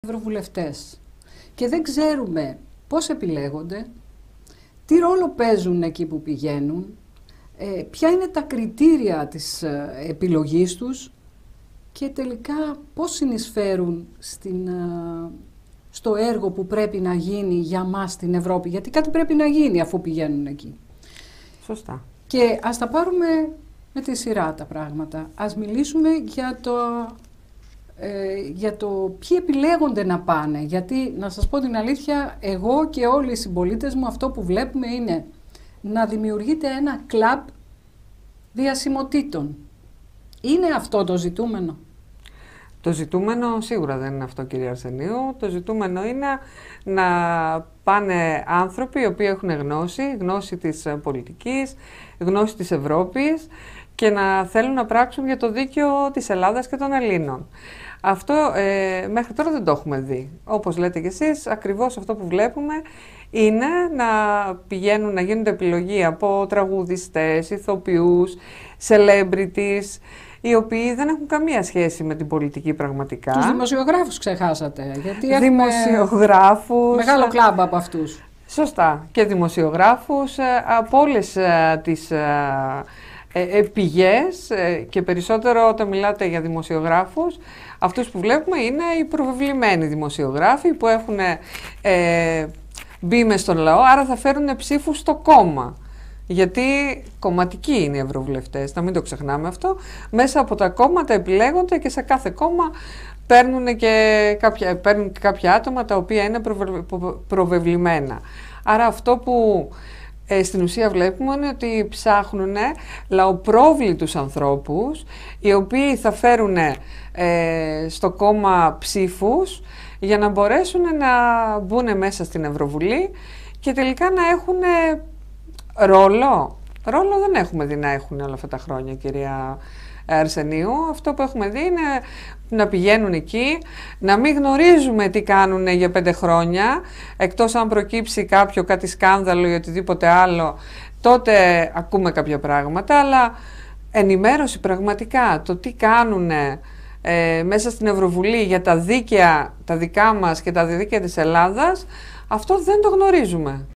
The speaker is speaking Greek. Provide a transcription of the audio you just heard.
ευρωβουλευτές και δεν ξέρουμε πώς επιλέγονται, τι ρόλο παίζουν εκεί που πηγαίνουν, ποια είναι τα κριτήρια της επιλογής τους και τελικά πώς συνεισφέρουν στο έργο που πρέπει να γίνει για μας στην Ευρώπη. Γιατί κάτι πρέπει να γίνει αφού πηγαίνουν εκεί. Σωστά. Και ας τα πάρουμε με τη σειρά τα πράγματα. Ας μιλήσουμε για το ποιοι επιλέγονται να πάνε. Γιατί, να σας πω την αλήθεια, εγώ και όλοι οι συμπολίτες μου αυτό που βλέπουμε είναι να δημιουργείται ένα κλαμπ διασημοτήτων. Είναι αυτό το ζητούμενο? Το ζητούμενο σίγουρα δεν είναι αυτό, κυρία Αρσενίου. Το ζητούμενο είναι να πάνε άνθρωποι οι οποίοι έχουν γνώση της πολιτικής, γνώση της Ευρώπης και να θέλουν να πράξουν για το δίκαιο της Ελλάδας και των Ελλήνων. Αυτό μέχρι τώρα δεν το έχουμε δει. Όπως λέτε κι εσείς, ακριβώς αυτό που βλέπουμε είναι να πηγαίνουν, να γίνονται επιλογή από τραγουδιστές, ηθοποιούς, celebrities, οι οποίοι δεν έχουν καμία σχέση με την πολιτική πραγματικά. Τους δημοσιογράφους ξεχάσατε, γιατί δημοσιογράφους, μεγάλο κλαμπ από αυτούς. Σωστά. Και δημοσιογράφους από όλες τις πηγές και περισσότερο όταν μιλάτε για δημοσιογράφους, αυτούς που βλέπουμε είναι οι προβεβλημένοι δημοσιογράφοι που έχουν μπει μες στον λαό, άρα θα φέρουν ψήφους στο κόμμα. Γιατί κομματικοί είναι οι ευρωβουλευτές, να μην το ξεχνάμε αυτό. Μέσα από τα κόμματα επιλέγονται και σε κάθε κόμμα παίρνουν και κάποια άτομα τα οποία είναι προβεβλημένα. Άρα αυτό που στην ουσία βλέπουμε είναι ότι ψάχνουν λαοπρόβλητους ανθρώπους οι οποίοι θα φέρουν στο κόμμα ψήφους για να μπορέσουν να μπουν μέσα στην Ευρωβουλή και τελικά να έχουν ρόλο. Ρόλο δεν έχουμε δει να έχουν όλα αυτά τα χρόνια, κυρία Αρσενίου. Αυτό που έχουμε δει είναι να πηγαίνουν εκεί, να μην γνωρίζουμε τι κάνουν για 5 χρόνια, εκτός αν προκύψει κάτι σκάνδαλο ή οτιδήποτε άλλο, τότε ακούμε κάποια πράγματα, αλλά ενημέρωση πραγματικά, το τι κάνουν μέσα στην Ευρωβουλή για τα δίκαια, τα δικά μας και τα δίκαια της Ελλάδας, αυτό δεν το γνωρίζουμε.